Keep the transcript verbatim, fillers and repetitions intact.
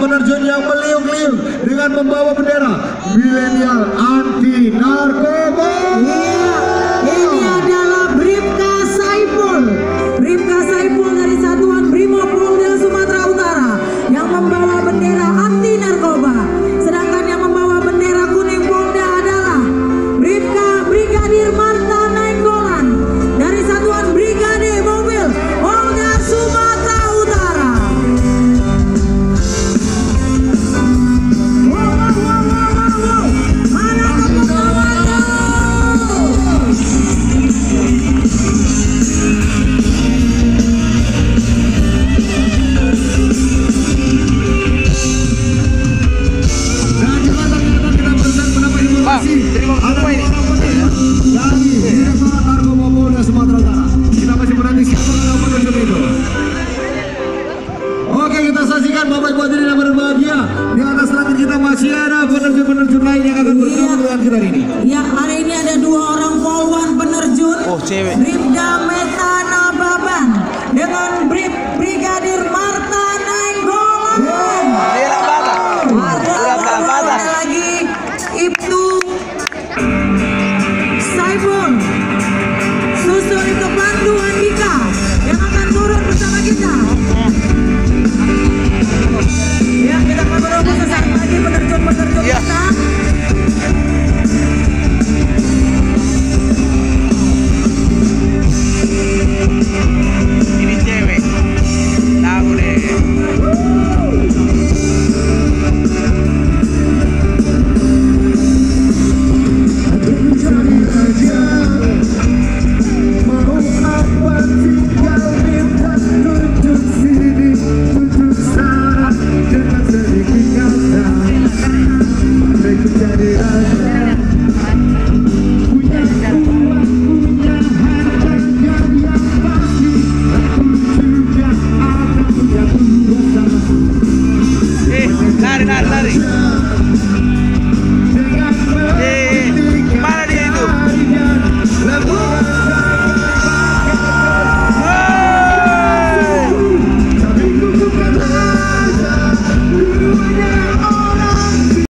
penerjun yang meliuk-liuk dengan membawa bendera milenial anti narkoba. Iya, ini adalah Bribka Saipul. Bribka Saipul dari Satuan Brimob Polda Sumatera Utara yang membawa bendera anti narkoba. Sedangkan yang membawa bendera kuning Polda adalah Bribka Brigadir Marta Nainggolan dari Satuan Brigade Mobil Polda Sumatera Utara. Wow, wow, wow, wow, wow, wow. Mana tepuk tangan tuh? Dan juga teman-teman kita berikan beberapa informasi. Ada orang penting dari Direktorat Narkoba Polda Sumatera Utara. Kita masih menanti siapa yang penerjun itu. Oke, kita saksikan Bapak Ibu hadirin yang berbahagia. Di atas langit kita masih ada penerjun-penerjun lain yang akan bergabung dengan kita hari ini. Ya, hari ini ada dua orang polwan penerjun. Oh, cewek. Bribda Metana Baban dengan Brib Brigadir Mar